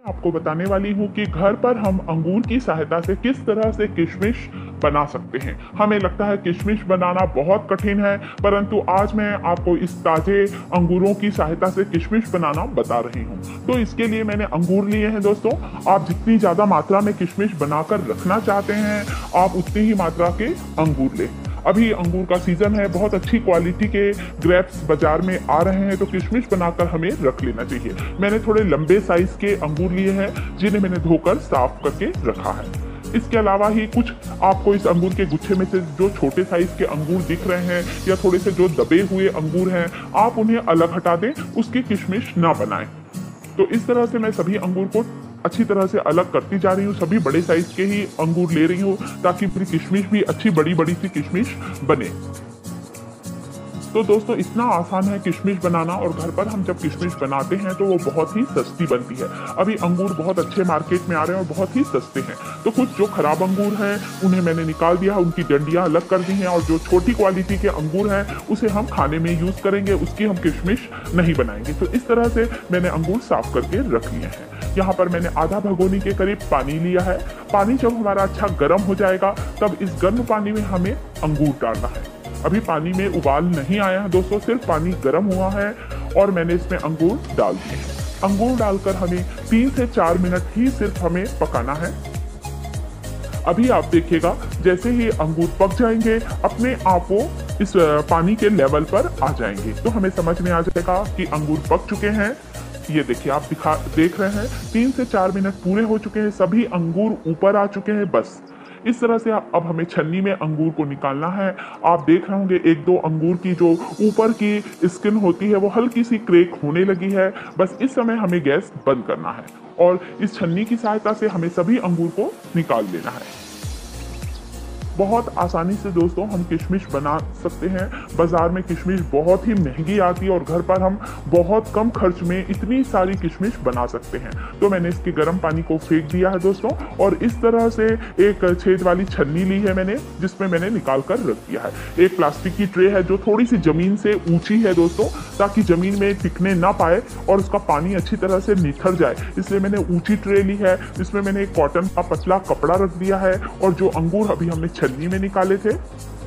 आपको बताने वाली हूँ कि घर पर हम अंगूर की सहायता से किस तरह से किशमिश बना सकते हैं। हमें लगता है किशमिश बनाना बहुत कठिन है, परंतु आज मैं आपको इस ताजे अंगूरों की सहायता से किशमिश बनाना बता रही हूँ। तो इसके लिए मैंने अंगूर लिए हैं दोस्तों। आप जितनी ज्यादा मात्रा में किशमिश बनाकर रखना चाहते हैं, आप उतनी ही मात्रा के अंगूर लें। अभी अंगूर का सीजन है, बहुत अच्छी क्वालिटी के ग्रेप्स बाजार में आ रहे हैं, तो किशमिश बनाकर हमें रख लेना चाहिए। मैंने थोड़े लंबे साइज के अंगूर लिए हैं, जिन्हें मैंने धोकर साफ करके रखा है। इसके अलावा ही कुछ आपको इस अंगूर के गुच्छे में से जो छोटे साइज के अंगूर दिख रहे हैं या थोड़े से जो दबे हुए अंगूर हैं, आप उन्हें अलग हटा दें, उसकी किशमिश ना बनाएं। तो इस तरह से मैं सभी अंगूर को अच्छी तरह से अलग करती जा रही हूँ। सभी बड़े साइज के ही अंगूर ले रही हूँ ताकि मेरी किशमिश भी अच्छी बड़ी बड़ी सी किशमिश बने। तो दोस्तों, इतना आसान है किशमिश बनाना, और घर पर हम जब किशमिश बनाते हैं तो वो बहुत ही सस्ती बनती है। अभी अंगूर बहुत अच्छे मार्केट में आ रहे हैं और बहुत ही सस्ते हैं। तो कुछ जो खराब अंगूर हैं उन्हें मैंने निकाल दिया, उनकी डंडियां अलग कर दी हैं, और जो छोटी क्वालिटी के अंगूर हैं उसे हम खाने में यूज करेंगे, उसकी हम किशमिश नहीं बनाएंगे। तो इस तरह से मैंने अंगूर साफ करके रख लिए हैं। यहाँ पर मैंने आधा भगोनी के करीब पानी लिया है। पानी जब हमारा अच्छा गर्म हो जाएगा, तब इस गर्म पानी में हमें अंगूर डालना है। अभी पानी में उबाल नहीं आया है दोस्तों, सिर्फ पानी गर्म हुआ है और मैंने इसमें अंगूर डाल दिए हैं। अंगूर डालकर हमें 3 से 4 मिनट ही सिर्फ हमें पकाना है। अभी आप देखिएगा, जैसे ही अंगूर पक जाएंगे, अपने आप वो इस पानी के लेवल पर आ जाएंगे, तो हमें समझ में आ जाएगा कि अंगूर पक चुके हैं। ये देखिए, आप देख रहे हैं 3 से 4 मिनट पूरे हो चुके हैं, सभी अंगूर ऊपर आ चुके हैं। बस इस तरह से अब हमें छन्नी में अंगूर को निकालना है। आप देख रहे होंगे 1-2 अंगूर की जो ऊपर की स्किन होती है वो हल्की सी क्रैक होने लगी है। बस इस समय हमें गैस बंद करना है और इस छन्नी की सहायता से हमें सभी अंगूर को निकाल लेना है। बहुत आसानी से दोस्तों हम किशमिश बना सकते हैं। बाजार में किशमिश बहुत ही महंगी आती है और घर पर हम बहुत कम खर्च में इतनी सारी किशमिश बना सकते हैं। तो मैंने इसके गर्म पानी को फेंक दिया है दोस्तों, और इस तरह से एक छेद वाली छन्नी ली है मैंने, जिसमें मैंने निकाल कर रख दिया है। एक प्लास्टिक की ट्रे है जो थोड़ी सी जमीन से ऊंची है दोस्तों, ताकि जमीन में टिकने ना पाए और उसका पानी अच्छी तरह से निथर जाए, इसलिए मैंने ऊंची ट्रे ली है। इसमें मैंने एक कॉटन का पतला कपड़ा रख दिया है, और जो अंगूर अभी हमने छन्नी में निकाले थे,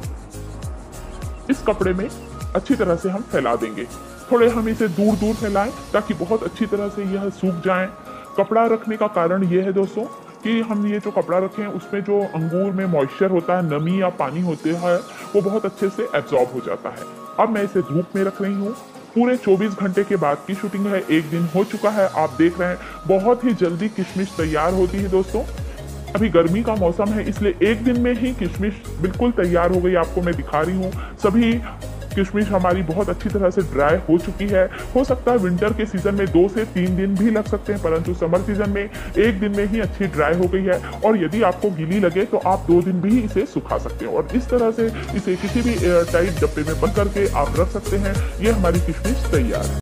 इस कपड़े में अच्छी तरह से हम फैला देंगे। थोड़े हम इसे दूर दूर फैलाएं ताकि बहुत अच्छी तरह से यह सूख जाएं। कपड़ा रखने का कारण यह है दोस्तों कि हम ये जो कपड़ा रखे हैं उसमें जो अंगूर में मॉइस्चर होता है, नमी या पानी होते हैं, वो बहुत अच्छे से एब्जॉर्ब हो जाता है। अब मैं इसे धूप में रख रही हूँ। पूरे 24 घंटे के बाद की शूटिंग है, 1 दिन हो चुका है। आप देख रहे हैं बहुत ही जल्दी किशमिश तैयार होती है दोस्तों। अभी गर्मी का मौसम है, इसलिए 1 दिन में ही किशमिश बिल्कुल तैयार हो गई। आपको मैं दिखा रही हूँ, सभी किशमिश हमारी बहुत अच्छी तरह से ड्राई हो चुकी है। हो सकता है विंटर के सीजन में 2 से 3 दिन भी लग सकते हैं, परंतु समर सीजन में 1 दिन में ही अच्छी ड्राई हो गई है। और यदि आपको गीली लगे तो आप 2 दिन भी इसे सुखा सकते हैं, और इस तरह से इसे किसी भी एयर टाइट डब्बे में बंद करके आप रख सकते हैं। ये हमारी किशमिश तैयार है।